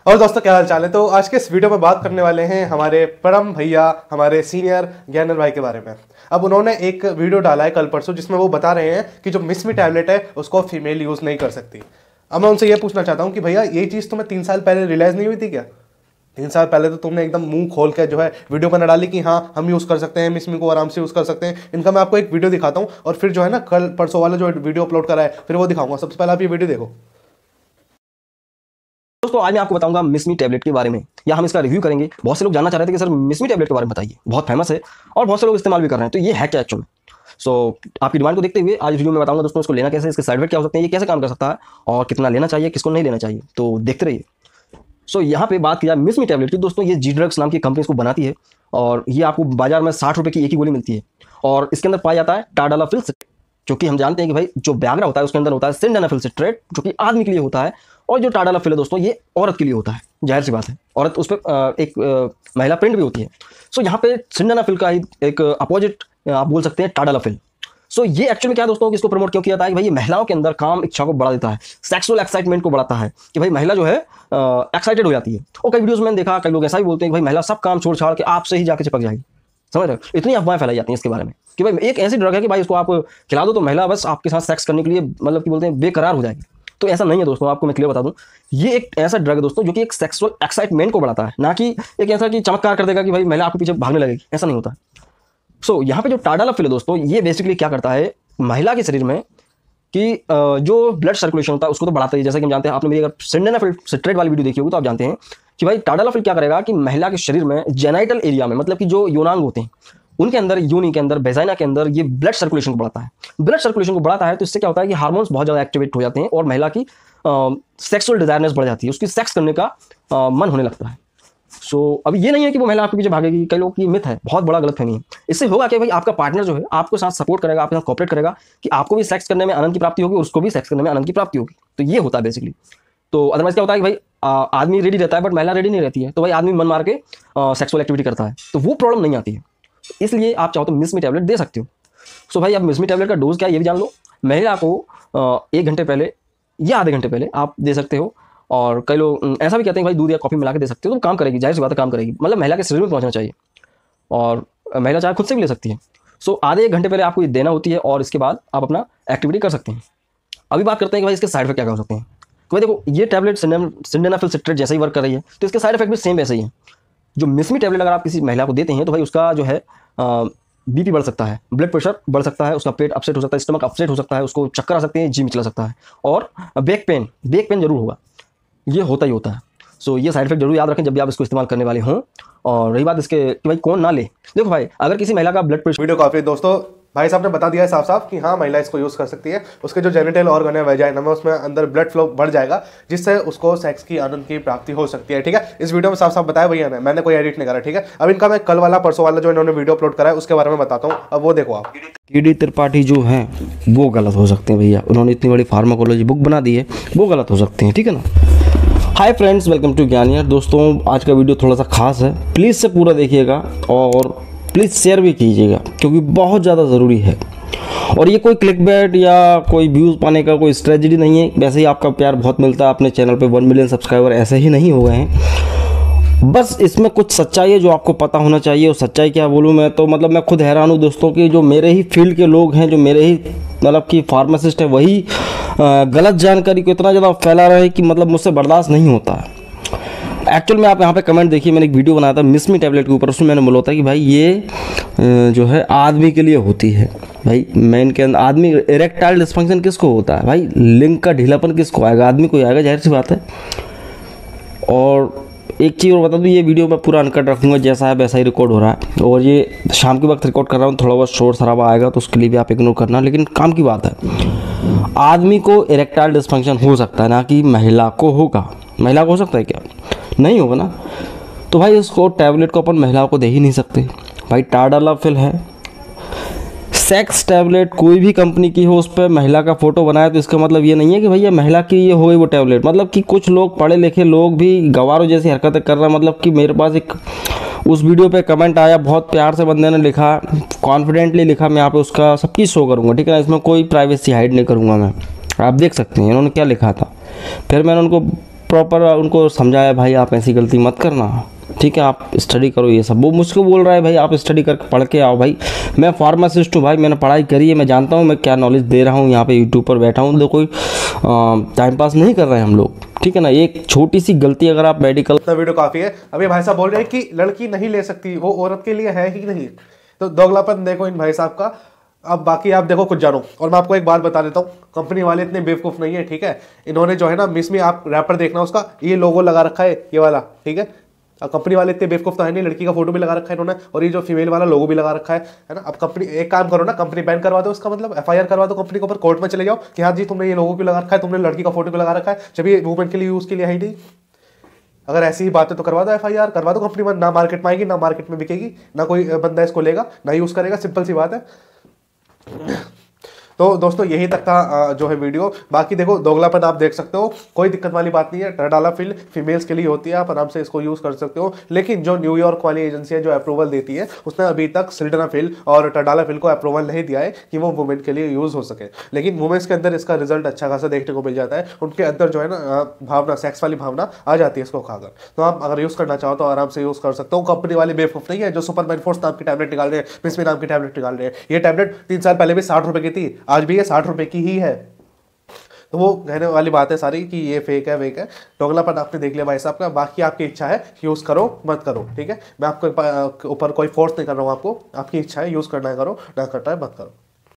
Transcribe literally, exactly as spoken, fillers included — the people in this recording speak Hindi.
और दोस्तों क्या हाल चाल है। तो आज के इस वीडियो में बात करने वाले हैं हमारे परम भैया, हमारे सीनियर ज्ञानर भाई के बारे में। अब उन्होंने एक वीडियो डाला है कल परसों जिसमें वो बता रहे हैं कि जो मिसमी टैबलेट है उसको फीमेल यूज़ नहीं कर सकती। अब मैं उनसे ये पूछना चाहता हूँ कि भैया ये चीज़ तुम्हें तीन साल पहले रियलाइज़ नहीं हुई थी क्या? तीन साल पहले तो तुमने एकदम मुंह खोल के जो है वीडियो बना डाली कि हाँ हम यूज़ कर सकते हैं, मिसमी को आराम से यूज़ कर सकते हैं। इनका मैं आपको एक वीडियो दिखाता हूँ और फिर जो है ना कल परसों वाला जो वीडियो अपलोड करा है फिर वो दिखाऊंगा। सबसे पहले आप ये वीडियो देखो। दोस्तों आज मैं आपको बताऊंगा मिसमी टैबलेट के बारे में, या हम इसका रिव्यू करेंगे। बहुत से लोग जानना चाह रहे थे कि सर मिसमी टैबलेट के बारे में बताइए, बहुत फेमस है और बहुत से लोग इस्तेमाल भी कर रहे हैं, तो ये है क्या एक्चुअली। सो आपकी डिमांड को देखते हुए आज वीडियो में बताऊंगा दोस्तों इसको लेना कैसे, इसके साइड इफेक्ट क्या हो सकते हैं, ये कैसे काम कर सकता है और कितना लेना चाहिए, किसको नहीं लेना चाहिए, तो देखते रहिए। सो यहाँ पे बात की जाए मिसमी टैबलेट की, दोस्तों ये जी ड्रग्स नाम की कंपनी इसको बनाती है और ये आपको बाजार में साठ रुपये की एक ही गोली मिलती है और इसके अंदर पाया जाता है टाडालाफिल सिट्रेट, जो कि हम जानते हैं कि भाई जो ब्याग्रा होता है उसके अंदर होता है सिंडेनाफिल सिट्रेट, जो कि आदमी के लिए होता है, और जो टाडालाफिल है दोस्तों ये औरत के लिए होता है। जाहिर सी बात है, औरत उस पर एक महिला प्रिंट भी होती है। सो यहाँ पे सिंडेनाफिल का ही एक अपोजिट आप बोल सकते हैं टाडालाफिल। सो ये एक्चुअली क्या है दोस्तों, इसको प्रमोट क्यों किया जाता है कि भाई ये महिलाओं के अंदर काम इच्छा को बढ़ा देता है, सेक्सुअल एक्साइटमेंट को बढ़ाता है, कि भाई महिला जो है एक्साइटेड हो जाती है। और कई वीडियोस में देखा कई लोग ऐसा भी बोलते हैं कि भाई महिला सब काम छोड़ छाड़ के आपसे ही जाके चिपक जाएगी। समझ रहे हो, इतनी अफवाहें फैलाई जाती हैं इसके बारे में कि भाई एक ऐसी ड्रग है कि भाई इसको आप खिला दो तो महिला बस आपके साथ सेक्स करने के लिए मतलब कि बोलते हैं बेकरार हो जाएगी। तो ऐसा नहीं है दोस्तों, आपको मैं क्लियर बता दूं, ये एक ऐसा ड्रग है दोस्तों जो कि एक सेक्सुअल एक्साइटमेंट को बढ़ाता है, ना कि एक ऐसा कि चमत्कार कर देगा कि भाई महिला आपके पीछे भागने लगेगी, ऐसा नहीं होता। सो so, यहाँ पे जो टाडालाफिल है दोस्तों ये बेसिकली क्या करता है महिला के शरीर में कि जो ब्लड सर्कुलेशन होता है उसको तो बढ़ाता है। जैसे कि हम जानते हैं, आपने मेरी अगर सिंडेनाफिल सिट्रेट वाली वीडियो देखी होगी तो आप जानते हैं कि भाई टाडालाफिल क्या करेगा कि महिला के शरीर में जेनाइटल एरिया में, मतलब कि जो यौनांग होते हैं उनके अंदर, यूनी के अंदर, वेजाइना के अंदर ये ब्लड सर्कुलेशन को बढ़ाता है। ब्लड सर्कुलेशन को बढ़ाता है तो इससे क्या होता है कि हार्मोन्स बहुत ज़्यादा एक्टिवेट हो जाते हैं और महिला की सेक्सुअल डिजायरनेस बढ़ जाती है, उसकी सेक्स करने का आ, मन होने लगता है। सो so, अभी ये नहीं है कि वो महिला आपके पीछे भागेगी, कई लोग की मिथ है, बहुत बड़ा गलतफहमी है। इससे होगा कि भाई आपका पार्टनर जो है आपको साथ सपोर्ट करेगा, आपके साथ कोऑपरेट करेगा कि आपको भी सेक्स करने में आनंद की प्राप्ति होगी और उसको भी सेक्स करने में आनंद की प्राप्ति होगी। तो ये होता है बेसिकली। तो अदरवाइज क्या होता है कि भाई आ, आदमी रेडी रहता है बट महिला रेडी नहीं रहती है, तो भाई आदमी मन मार के सेक्सुअल एक्टिविटी करता है, तो वो प्रॉब्लम नहीं आती है। इसलिए आप चाहो तो मिसमी टैबलेट दे सकते हो। सो भाई अब मिसमी टैबलेट का डोज क्या है ये भी जान लो। महिला को एक घंटे पहले या आधे घंटे पहले आप दे सकते हो, और कई लोग ऐसा भी कहते हैं कि भाई दूध या कॉफी मिला के दे सकते हो, तो काम करेगी, जाहिर सी बात है काम करेगी, मतलब महिला के शरीर में पहुंचना चाहिए और महिला चाहे खुद से भी ले सकती है। सो आधे एक घंटे पहले आपको ये देना होती है और इसके बाद आप अपना एक्टिविटी कर सकते हैं। अभी बात करते हैं कि भाई इसके साइड इफेक्ट क्या हो सकते हैं। तो भाई देखो ये टैबलेट सिंडेनाफिल सिट्रेट जैसे ही वर्क कर रही है तो इसके साइड इफेक्ट भी सेम वैसे ही है। जो मिसमी टैबलेट अगर आप किसी महिला को देते हैं तो भाई उसका जो है बीपी बढ़ सकता है, ब्लड प्रेशर बढ़ सकता है, उसका पेट अपसेट हो सकता है, स्टमक अपसेट हो सकता है, उसको चक्कर आ सकते हैं, जी मिचला सकता है, और बैक पेन बैक पेन जरूर होगा, ये होता ही होता है। सो ये साइड इफेक्ट जरूर याद रखें जब भी आप इसको इस्तेमाल करने वाले हों। और रही बात इसके कि भाई कौन ना ले, देखो भाई अगर किसी महिला का ब्लड प्रेशर, वीडियो काफी दोस्तों भाई साहब ने बता दिया है साफ साफ कि हाँ महिला इसको यूज कर सकती है। उसके जो जेनिटल ऑर्गन है वेजाइना में उसमें अंदर ब्लड फ्लो बढ़ जाएगा जिससे उसको सेक्स की आनंद की प्राप्ति हो सकती है। ठीक है, इस वीडियो में साफ साफ बताया भैया ने, मैंने कोई एडिट नहीं करा। ठीक है, अब इनका मैं कल वाला परसों वाला जो इन्होंने वीडियो अपलोड करा है उसके बारे में बताता हूँ, अब वो देखो आप। कीडी त्रिपाठी जो हैं वो गलत हो सकते हैं भैया, उन्होंने इतनी बड़ी फार्माकोलॉजी बुक बना दी है, वो गलत हो सकते हैं। ठीक है ना। हाय फ्रेंड्स, वेलकम टू ज्ञानियर। दोस्तों आज का वीडियो थोड़ा सा खास है, प्लीज़ से पूरा देखिएगा और प्लीज़ शेयर भी कीजिएगा क्योंकि बहुत ज़्यादा ज़रूरी है। और ये कोई क्लिकबैट या कोई व्यूज़ पाने का कोई स्ट्रेटजी नहीं है, वैसे ही आपका प्यार बहुत मिलता है, अपने चैनल पे वन मिलियन सब्सक्राइबर ऐसे ही नहीं हो गए हैं। बस इसमें कुछ सच्चाई है जो आपको पता होना चाहिए। और सच्चाई क्या बोलूँ मैं तो मतलब मैं खुद हैरान हूँ दोस्तों कि जो मेरे ही फील्ड के लोग हैं, जो मेरे ही मतलब कि फार्मासिस्ट है, वही गलत जानकारी को इतना ज़्यादा फैला रहे हैं कि मतलब मुझसे बर्दाश्त नहीं होता है। एक्चुअल में आप यहाँ पे कमेंट देखिए, मैंने एक वीडियो बनाया था मिसमी टैबलेट के ऊपर, उसमें मैंने बोला था कि भाई ये जो है आदमी के लिए होती है। भाई मैन के अंदर आदमी इरेक्टाइल डिस्फंक्शन किसको होता है, भाई लिंग का ढीलापन किसको आएगा, आदमी को आएगा, जाहिर सी बात है। और एक चीज़ और बता दूँ, ये वीडियो मैं पूरा अनकट रखूँगा, जैसा है वैसा ही रिकॉर्ड हो रहा है और ये शाम के वक्त रिकॉर्ड कर रहा हूँ, थोड़ा बहुत शोर शराबा आएगा तो उसके लिए भी आप इग्नोर करना, लेकिन काम की बात है। आदमी को इरेक्टाइल डिस्फंक्शन हो सकता है, ना कि महिला को होगा। महिला को हो सकता है क्या? नहीं होगा ना। तो भाई उसको टैबलेट को अपन महिलाओं को दे ही नहीं सकते। भाई टाडालाफिल है, सेक्स टैबलेट कोई भी कंपनी की हो उस पर महिला का फोटो बनाया तो इसका मतलब ये नहीं है कि भैया महिला की ये हो गई वो टैबलेट। मतलब कि कुछ लोग पढ़े लिखे लोग भी गवारों जैसी हरकतें कर रहे हैं। मतलब कि मेरे पास एक उस वीडियो पे कमेंट आया, बहुत प्यार से बंदे ने लिखा, कॉन्फिडेंटली लिखा, मैं यहाँ पे उसका सबकी शो करूँगा, ठीक है ना, इसमें कोई प्राइवेसी हाइड नहीं करूँगा मैं, आप देख सकते हैं इन्होंने क्या लिखा था। फिर मैंने उनको प्रॉपर उनको समझाया भाई आप ऐसी गलती मत करना, ठीक है, आप स्टडी करो ये सब। वो मुझको बोल रहा है भाई आप स्टडी करके पढ़ के आओ। भाई मैं फार्मासिस्ट हूँ भाई, मैंने पढ़ाई करी है, मैं जानता हूँ मैं क्या नॉलेज दे रहा हूँ, यहाँ पे यूट्यूब पर बैठा हूँ, तो कोई टाइम पास नहीं कर रहे हैं हम लोग, ठीक है ना। एक छोटी सी गलती अगर आप मेडिकल इतना वीडियो काफ़ी है। अभी भाई साहब बोल रहे हैं कि लड़की नहीं ले सकती, वो औरत के लिए है ही नहीं। तो दोगलापन देखो इन भाई साहब का। अब बाकी आप देखो कुछ जानो। और मैं आपको एक बात बता देता हूँ, कंपनी वाले इतने बेवकूफ़ नहीं है, ठीक है। इन्होंने जो है ना मिस में, आप रैपर देखना उसका ये लोगो लगा रखा है, ये वाला, ठीक है। कंपनी वाले इतने बेवकूफ़ तो है नहीं, लड़की का फोटो भी लगा रखा है इन्होंने, और ये जो फीमेल वाला लोगो भी लगा रखा है, है ना। अब कंपनी एक काम करो ना, कंपनी बैन करवा दो उसका, मतलब एफआईआर करवा दो कंपनी के ऊपर, कोर्ट में चले जाओ कि हाँ जी तुमने ये लोगो क्यों लगा रखा है, तुमने लड़की का फोटो क्यों लगा रखा है, जब ये वुमेन के लिए यूज़ के लिए है ही नहीं। अगर ऐसी ही बात है तो करवा दो एफआईआर, करवा दो कंपनी में, ना मार्केट में आएगी, ना मार्केट में बिकेगी, ना कोई बंदा इसको लेगा, ना यूज़ करेगा, सिंपल सी बात है। तो दोस्तों यही तक था जो है वीडियो। बाकी देखो दोगलापन आप देख सकते हो, कोई दिक्कत वाली बात नहीं है। टर्डालाफिल फीमेल्स के लिए होती है, आप आराम से इसको यूज़ कर सकते हो। लेकिन जो न्यूयॉर्क वाली एजेंसी है जो अप्रूवल देती है, उसने अभी तक सिल्डेनाफिल और टर्डालाफिल को अप्रूवल नहीं दिया है कि वो वुमेन के लिए यूज़ हो सके। लेकिन वुमेन्स के अंदर इसका रिजल्ट अच्छा खासा देखने को मिल जाता है, उनके अंदर जो है ना भावना, सेक्स वाली भावना आ जाती है इसको खाकर। तो आप अगर यूज़ करना चाहो तो आराम से यूज़ कर सकते हो। कंपनी वाले बेवकूफ़ नहीं है जो सुपरमैन फोर्स नाम की टैबलेट निकाल रहे हैं, मिसमी नाम की टैबलेट निकाल रहे हैं। ये टैबलेट तीन साल पहले भी साठ रुपये की थी, आज भी ये साठ रुपये की ही है। तो वो कहने वाली बात है सारी कि ये फेक है वेक है। दोगलापन आपने देख लिया भाई साहब का। बाकी आपकी इच्छा है, यूज़ करो मत करो, ठीक है। मैं आपको ऊपर कोई फोर्स नहीं कर रहा हूँ, आपको आपकी इच्छा है यूज़ करना है करो, ना करना है मत करो।